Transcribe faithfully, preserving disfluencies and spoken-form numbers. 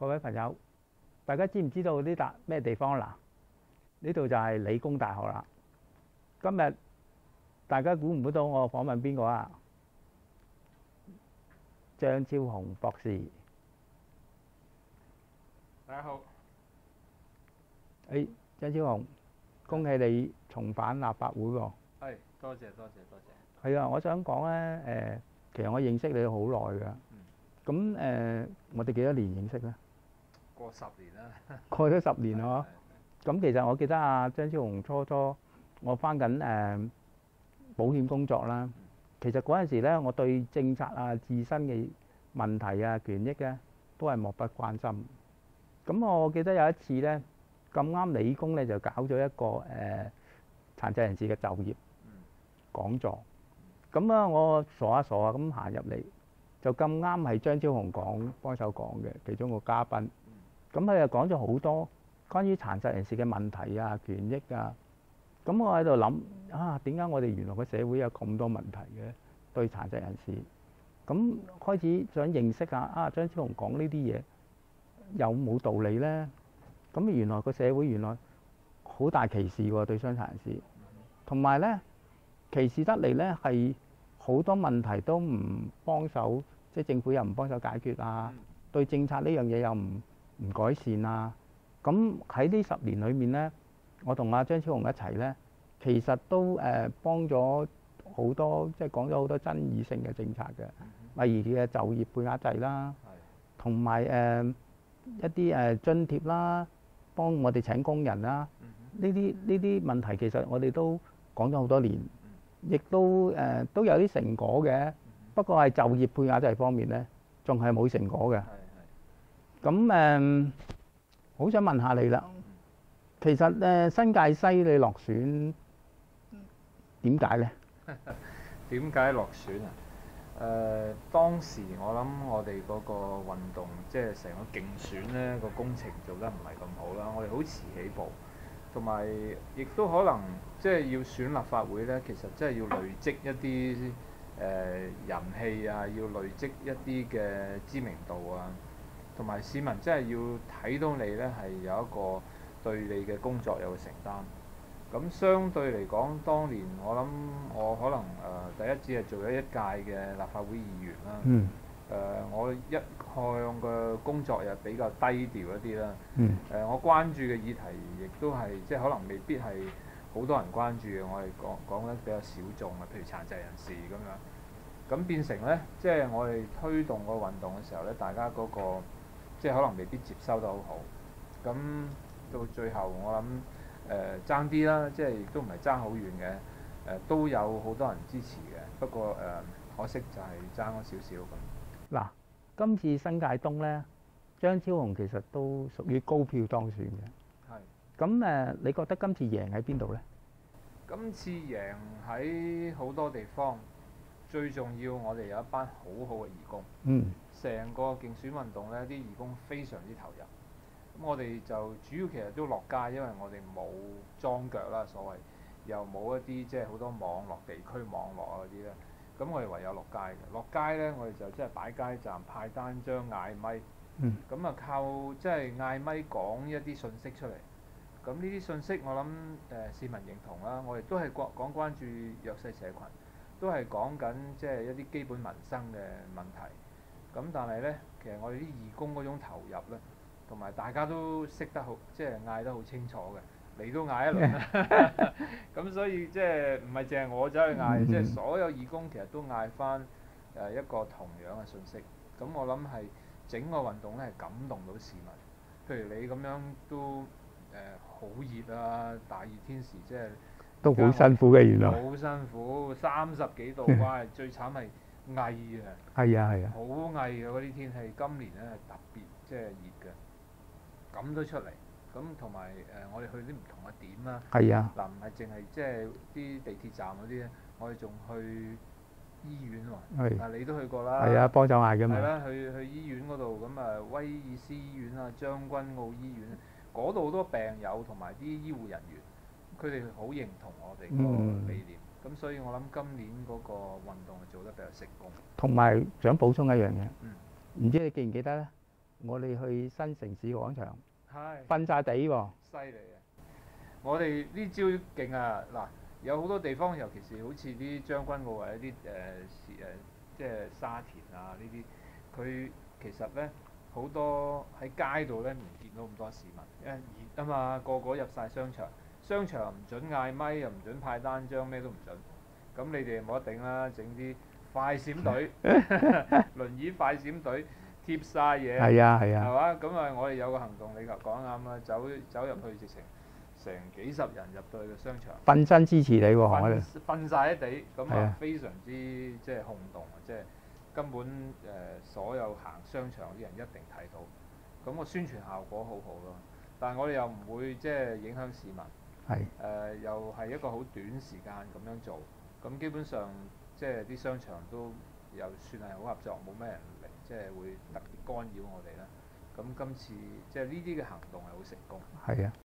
各位朋友，大家知唔知道呢笪咩地方嗱？呢度就係理工大學啦。今日大家估唔估到我訪問邊個啊？張超雄博士。 大家好。 誒，張超雄，恭喜你重返立法會喎！ 係，多謝多謝多謝。 係啊，我想講咧誒，其實我認識你好耐㗎。咁誒，我哋幾多年認識咧？ 過十年啦。 過咗十年咯。咁其實我記得啊，張超雄初初我翻緊誒保險工作啦。其實嗰陣時咧，我對政策啊、自身嘅問題啊、權益咧，都係漠不關心。咁我記得有一次咧，咁啱理工咧就搞咗一個誒殘疾人士嘅就業講座。咁啊，我傻下傻下咁行入嚟，就咁啱係張超雄講幫手講嘅其中個嘉賓。咁佢又講咗好多關於殘疾人士嘅問題啊、權益啊。咁我喺度諗啊，點解我哋原來個社會有咁多問題嘅對殘疾人士？咁開始想認識下啊，張超雄講呢啲嘢有冇道理呢？咁原來個社會原來好大歧視喎，對傷殘人士，同埋呢歧視得嚟呢係好多問題都唔幫手，即係政府又唔幫手解決啊，對政策呢樣嘢又唔唔改善啊。咁喺呢十年裏面呢，我同阿張超雄一齊呢，其實都誒幫咗好多，即係講咗好多爭議性嘅政策嘅，例如嘅就業配額制啦，同埋誒一啲誒津貼啦，幫我哋請工人啦。呢啲呢啲問題其實我哋都講咗好多年，亦都誒都有啲成果嘅。不過係就業配額制方面呢，仲係冇成果嘅。咁誒，好想問下你啦。其實誒新界西你落選點解呢？ 點解落選啊？誒、呃、當時我諗我哋嗰個運動，即係成個競選咧個工程做得唔係咁好啦，我哋好遲起步，同埋亦都可能即係要選立法會咧，其實真係要累積一啲誒、呃、人氣啊，要累積一啲嘅知名度啊，同埋市民真係要睇到你咧係有一個對你嘅工作有個承擔。咁相對嚟講，當年我諗我可能誒、呃、第一只係做咗一屆嘅立法會議員啦。 嗯。 誒、呃，我一向嘅工作又比較低調一啲啦。 嗯。 誒、呃，我關注嘅議題亦都係即係可能未必係好多人關注嘅，我係講講得比較小眾啊，譬如殘疾人士咁樣。咁變成呢，即係我哋推動個運動嘅時候呢，大家嗰、那個即係可能未必接收得好好。咁到最後我諗。誒爭啲啦，即係亦都唔係爭好遠嘅，誒、呃、都有好多人支持嘅，不過誒、呃、可惜就係爭咗少少咁。 嗱，今次新界東呢，張超雄其實都屬於高票當選嘅。 係。 咁誒，你覺得今次贏喺邊度呢？ 今次贏喺好多地方，最重要我哋有一班好好嘅義工。 嗯。成個競選運動呢，啲義工非常之投入。咁我哋就主要其實都落街，因為我哋冇裝腳啦，所謂又冇一啲即係好多網絡地區網絡啊嗰啲咧。咁我哋唯有落街嘅。落街咧，我哋就即係擺街站、派單張、嗌咪。 嗯。 咁啊靠即係嗌咪講一啲信息出嚟。咁呢啲信息我諗誒、呃、市民認同啦。我哋都係講講關注弱勢社群，都係講緊即係一啲基本民生嘅問題。咁但係咧，其實我哋啲義工嗰種投入咧。同埋大家都識得好，即係嗌得好清楚嘅，你都嗌一輪啦。咁所以即係唔係淨係我走去嗌，嗯、即係所有義工其實都嗌翻誒一個同樣嘅信息。咁我諗係整個運動咧係感動到市民。譬如你咁樣都誒好熱啊，大熱天時即係都好辛苦嘅原來。 好辛苦，三十幾度，哇！最慘係翳啊。 係啊係啊。 好翳嘅嗰啲天氣，今年咧係特別即係熱嘅。咁都出嚟，咁同埋誒，我哋去啲唔同嘅點啦。 係啊。 嗱，唔係淨係即係啲地鐵站嗰啲咧，我哋仲去醫院喎。係。嗱，你都去過啦。 係啊，幫手嗌㗎嘛。 係啦，去去醫院嗰度，咁啊，威爾斯醫院啊，將軍澳醫院，嗰度好多病友同埋啲醫護人員，佢哋好認同我哋個理念。咁、嗯、所以我諗今年嗰個運動係做得比較成功。 同埋想補充一樣嘢。 嗯。 唔知你記唔記得咧？ 我哋去新城市廣場係瞓晒地喎。 犀利啊！我哋呢招勁啊！嗱，有好多地方，尤其是好似啲將軍澳或者啲誒誒，即係沙田啊呢啲，佢其實咧好多喺街度咧唔見到咁多市民，因為熱啊嘛，個個入晒商場，商場唔準嗌咪，又唔準派單張，咩都唔準。咁你哋冇得頂啦，整啲快閃隊，輪椅快閃隊貼晒嘢， 係啊係啊， 係嘛？咁啊，我哋有個行動，你講啱啦，走走入去直情成幾十人入到去個商場， 瞓身支持你喎，我哋瞓瞓曬喺地，咁啊係啊非常之即係轟動啊！即係根本誒、呃、所有行商場啲人一定睇到，咁個宣傳效果好好咯。但係我哋又唔會即係影響市民， 係誒、呃、又係一個好短時間咁樣做，咁基本上即係啲商場都又算係好合作，冇咩人嚟，即係會特別干擾我哋啦。咁今次即係呢啲嘅行動係好成功。 係啊。